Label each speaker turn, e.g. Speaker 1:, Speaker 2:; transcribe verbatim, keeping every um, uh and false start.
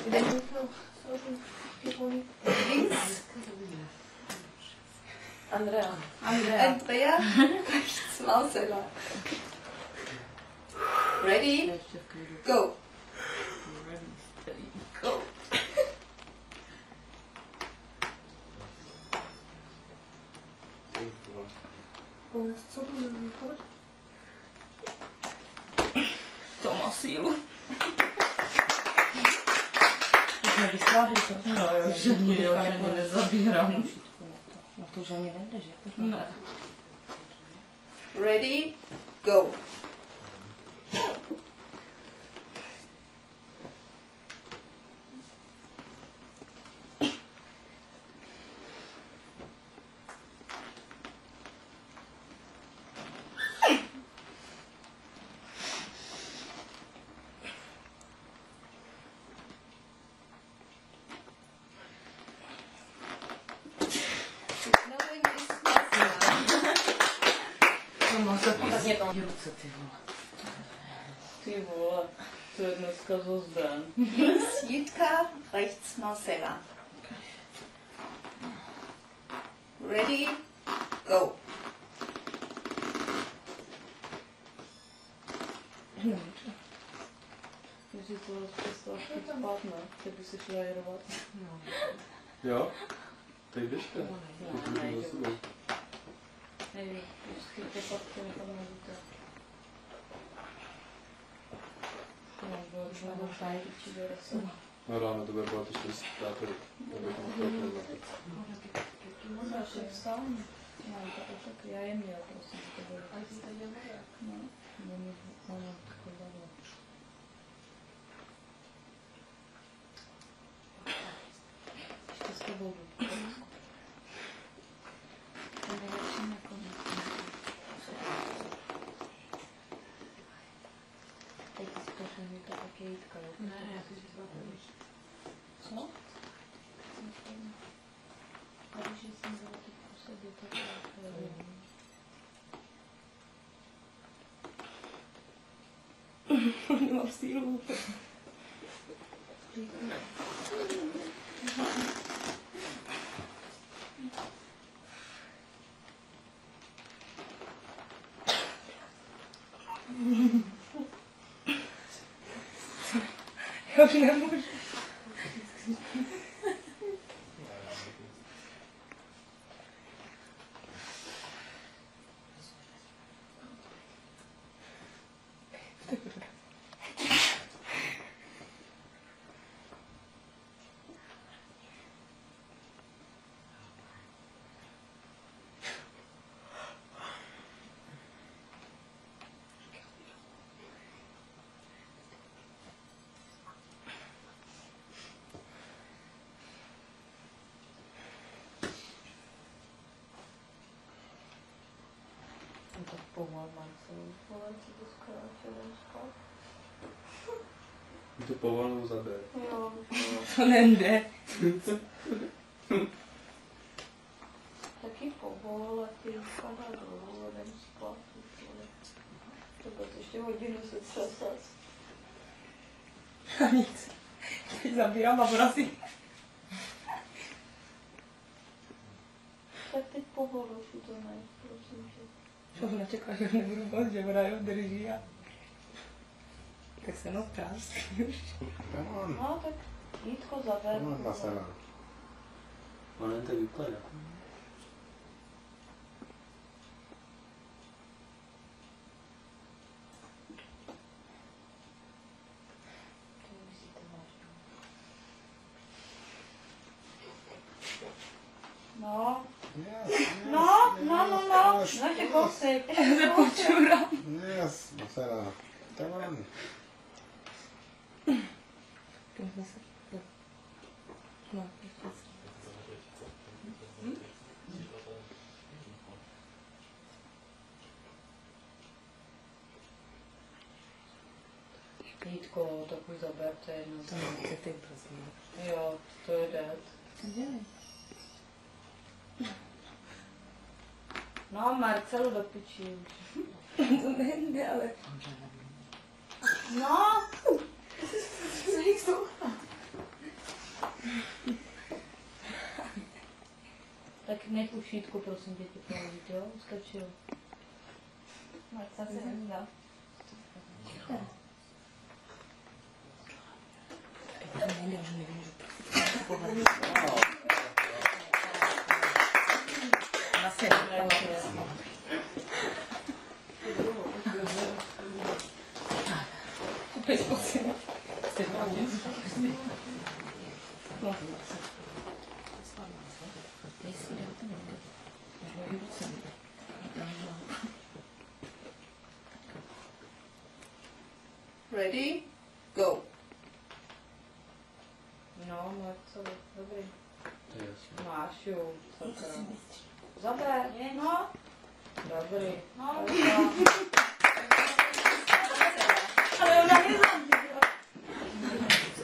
Speaker 1: Links.
Speaker 2: Andrea.
Speaker 1: Andrea. Andrea. Rechts Marcella. Ready? Go. Go.
Speaker 2: To má sílu.
Speaker 3: Jsme vyslali to.
Speaker 2: No jo, že mě jo, ani nezabírám.
Speaker 3: No to už ani nejdeš, jak to
Speaker 2: Ne.
Speaker 1: Ready? Go.
Speaker 2: Ty vole, to je dneska zozden.
Speaker 1: Links Jitka, rechts Marcella. Ready? Go.
Speaker 2: Když to rozpěstala spát, ne? Tak by si šla jirovat.
Speaker 4: Jo? Tak běžte.
Speaker 2: Ne, nejdu. Nejdu, vždycky to patky nechám nevíte. No, bylo už nebo šájí, či do rasa.
Speaker 4: No ráno to bude bylo ještě státy.
Speaker 2: Možná, že vstávám. Já to tak, já jem měl, prosím, to bylo.
Speaker 5: Ale ty tady nemohla.
Speaker 2: No, no, no, no, takové bylo. Ještě s tebou jdu. To je nejlepší nakonec. Teď si mi to taky Jitka, jo?
Speaker 5: Ne, já si říct vás
Speaker 2: Co? A když jsem byla teď po sobě, tak to
Speaker 3: Nemám sílu. Já už nemůžu.
Speaker 2: tak povolám se, povolám se to zkrátil spát.
Speaker 4: To povolnou zaber.
Speaker 2: Jo,
Speaker 3: To nejde.
Speaker 2: taky povol a ty spadá dolů a jdem spát. To bude ještě hodinu se třesat.
Speaker 3: A nic. Teď zabírám a vrazím.
Speaker 2: Tak teď povolu si to najít, prosím tě.
Speaker 3: Čo ona čeká, že nebudu moc, že ona jo drží a... Tak se no práský už.
Speaker 2: No tak Jítko zaber.
Speaker 6: No, Marcela.
Speaker 4: Ona jen tak vypadá.
Speaker 2: No,
Speaker 6: Yes, yes,
Speaker 2: no, no, no, no,
Speaker 6: yes,
Speaker 2: no tě kousej.
Speaker 3: Se počurám.
Speaker 6: yes, Marcela. Come on.
Speaker 3: No, ještě.
Speaker 2: Jítko, takový zaber, to je jedno.
Speaker 3: To nechce ty, prosím.
Speaker 2: Jo, to je dead.
Speaker 3: Dělej.
Speaker 2: No, Marcelu do piči už.
Speaker 3: To nejde, ale...
Speaker 2: No!
Speaker 3: Co jich jsou? nech už Jítku, prosím tě, tě položit, jo? Stačilo.
Speaker 2: Marca se nezdá.
Speaker 3: To nejde, že nevíš. Na se Kupej prosím. No.
Speaker 1: Ready? Go.
Speaker 2: No, Marco, dobrý.
Speaker 4: To je jasné.
Speaker 2: Máš jo, sakra. Zaber, no. Dobrý.
Speaker 1: No.
Speaker 2: Dobrý.